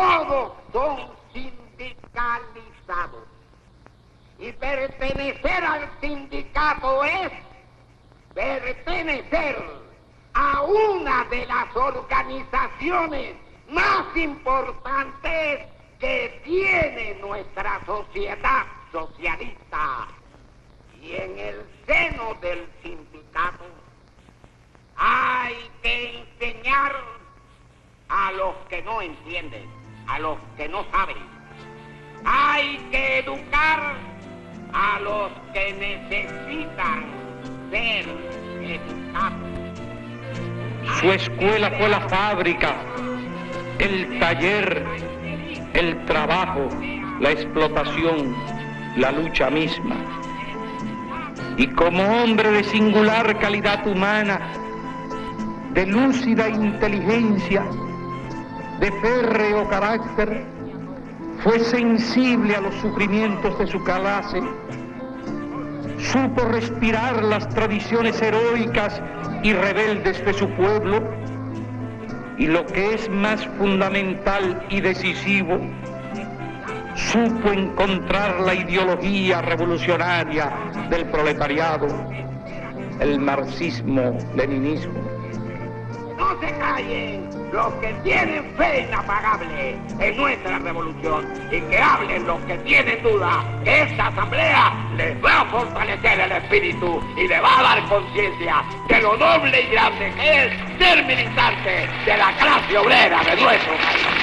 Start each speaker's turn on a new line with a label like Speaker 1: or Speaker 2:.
Speaker 1: todos son sindicalizados. Y pertenecer al sindicato es pertenecer a una de las organizaciones más importantes que tiene nuestra sociedad socialista. Y en el seno del sindicato hay que enseñar a los que no entienden, a los que no saben. Hay que educar a los que necesitan ser educados.
Speaker 2: Su escuela fue la fábrica, el taller, el trabajo, la explotación, la lucha misma. Y como hombre de singular calidad humana, de lúcida inteligencia, de férreo carácter, fue sensible a los sufrimientos de su clase, supo respirar las tradiciones heroicas y rebeldes de su pueblo, y lo que es más fundamental y decisivo, supo encontrar la ideología revolucionaria del proletariado, el marxismo-leninismo.
Speaker 1: No se callen los que tienen fe inapagable en nuestra revolución, y que hablen los que tienen duda, que esta asamblea les va a fortalecer el espíritu y les va a dar conciencia de lo noble y grande que es ser militante de la clase obrera de nuestro país.